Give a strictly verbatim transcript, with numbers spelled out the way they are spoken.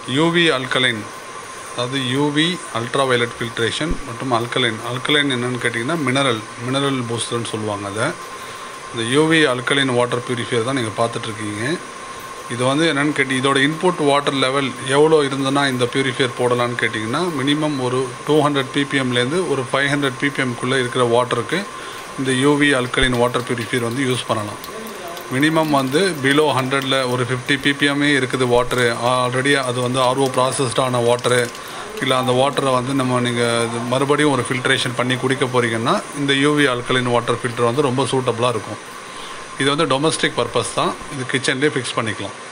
UV alkaline, அதாவது UV ultraviolet filtration மற்றும் alkaline. Alkaline என்னென்னு கேட்டிங்கன்னா மினரல் மினரல் பூஸ்டர்னு சொல்லுவாங்க. அதை இந்த யூவி அல்கலைன் வாட்டர் பியூரிஃபையர் தான் நீங்கள் பார்த்துட்ருக்கீங்க. இது வந்து என்னென்னு கேட்டி இதோட இன்புட் வாட்டர் லெவல் எவ்வளோ இருந்ததுன்னா இந்த பியூரிஃபையர் போடலான்னு கேட்டிங்கன்னா மினிமம் ஒரு டூ ஹண்ட்ரட் பிபிஎம்லேருந்து ஒரு ஃபைவ் ஹண்ட்ரட் பிபிஎம்குள்ளே இருக்கிற வாட்டருக்கு இந்த யூவி அல்கலைன் வாட்டர் பியூரிஃபையர் வந்து யூஸ் பண்ணலாம். மினிமம் வந்து பிலோ ஹண்ட்ரடில் ஒரு ஃபிஃப்டி பிபிஎம்மே இருக்குது வாட்டரு, ஆல்ரெடி அது வந்து ஆர்ஓ ப்ராசஸ்டான வாட்டரு, இல்லை அந்த வாட்டரை வந்து நம்ம நீங்கள் மறுபடியும் ஒரு ஃபில்ட்ரேஷன் பண்ணி குடிக்க போகிறீங்கன்னா இந்த யூவி அல்கலைன் வாட்டர் ஃபில்டர் வந்து ரொம்ப சூட்டபுளாக இருக்கும். இது வந்து டொமஸ்டிக் பர்பஸ் தான், இது கிச்சன்லேயே ஃபிக்ஸ் பண்ணிக்கலாம்.